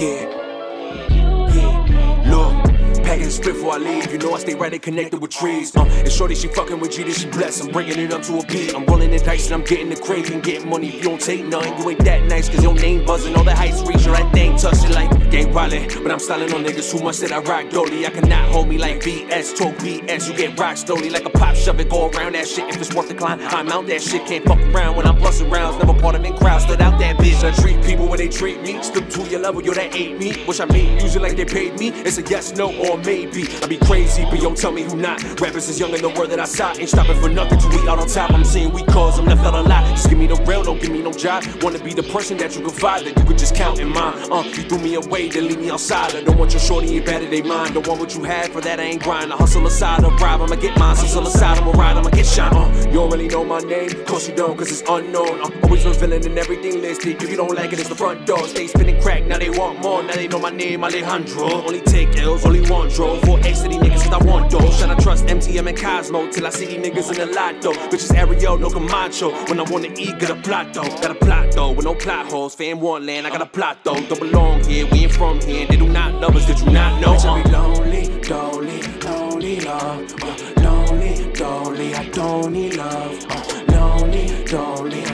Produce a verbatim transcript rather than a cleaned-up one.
Yeah, yeah, look, packing a split before I leave. You know I stay right there connected with trees. Uh, and shorty, she fucking with G, then she blessed. I'm bringing it up to a beat. I'm rolling the dice and I'm getting the crazy and getting money. If you don't take none, you ain't that nice. Cause your name buzzing, all the heights reach, your right thing touch it like gang violent. But I'm styling on niggas who much that I rock dolly. I cannot hold me like V S, talk B S. You get rock slowly like a pop, shove it, go around that shit. If it's worth the climb, I'm out that shit. Can't fuck around when I'm busting rounds. Never part of in crowds, stood out that bitch. I treat people when they treat me. Stoop to your level, yo, that ain't me. Wish I made music like they paid me. It's a yes, no, or maybe. I be crazy, but yo, tell me who not. Rappers is young in the word that I saw. Ain't stopping for nothing till we out on top. I'm saying we cause I'm left out a lot. Just give me the real, don't give me no job. Wanna be the person that you can find, that you could just count in mind. Uh, you threw me away, then leave me outside. I don't want your shorty, ain't better they mine. Don't want what you had, for that I ain't grind. I hustle aside, I'll bribe, I'ma get mine. Hustle aside, I'ma ride, I'ma get shine. Uh, you don't really know my name, course you don't, cause it's unknown. Uh, always revealing and everything listed. If you don't like it, it's the front door. Stay spinning crack, now they want more. Now they know my name, Alejandro. Only take L's, only one draw. Four X to these niggas, cause I want those. Should I trust M T M and Cosmo till I see these niggas in the lotto? Bitches ARIEL, no Camacho. When I wanna eat, got a plot though. Got a plot though, with no plot holes. Fam one land, I got a plot though. Don't belong here, we ain't from here. They do not love us, did you not know? Bitch, I be lonely, lonely, lonely love. Uh, lonely, lonely, I don't need love. Uh, lonely, lonely,